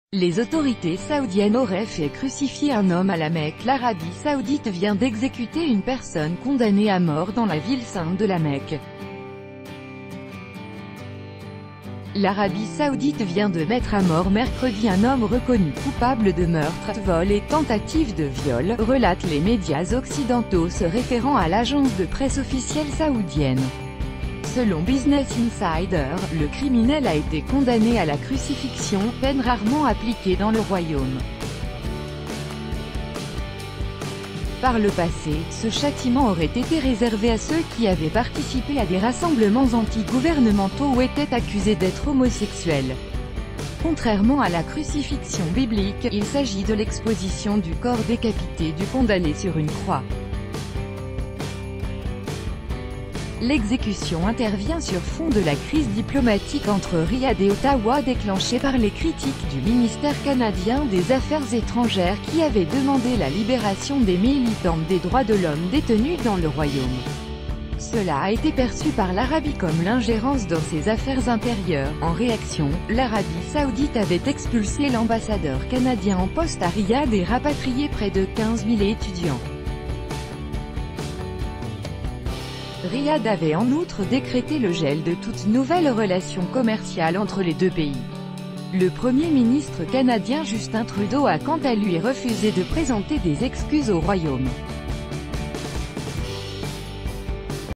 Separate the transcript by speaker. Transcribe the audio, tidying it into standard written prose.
Speaker 1: Les autorités saoudiennes auraient fait crucifier un homme à la Mecque. L'Arabie saoudite vient d'exécuter une personne condamnée à mort dans la ville sainte de la Mecque. L'Arabie saoudite vient de mettre à mort mercredi un homme reconnu coupable de meurtre, vol et tentative de viol, relatent les médias occidentaux se référant à l'agence de presse officielle saoudienne. Selon Business Insider, le criminel a été condamné à la crucifixion, peine rarement appliquée dans le royaume. Par le passé, ce châtiment aurait été réservé à ceux qui avaient participé à des rassemblements anti-gouvernementaux ou étaient accusés d'être homosexuels. Contrairement à la crucifixion biblique, il s'agit de l'exposition du corps décapité du condamné sur une croix. L'exécution intervient sur fond de la crise diplomatique entre Riyad et Ottawa déclenchée par les critiques du ministère canadien des Affaires étrangères qui avait demandé la libération des militantes des droits de l'homme détenues dans le royaume. Cela a été perçu par l'Arabie comme l'ingérence dans ses affaires intérieures. En réaction, l'Arabie saoudite avait expulsé l'ambassadeur canadien en poste à Riyad et rapatrié près de 15 000 étudiants. Riyad avait en outre décrété le gel de toute nouvelle relation commerciale entre les deux pays. Le Premier ministre canadien Justin Trudeau a quant à lui refusé de présenter des excuses au Royaume.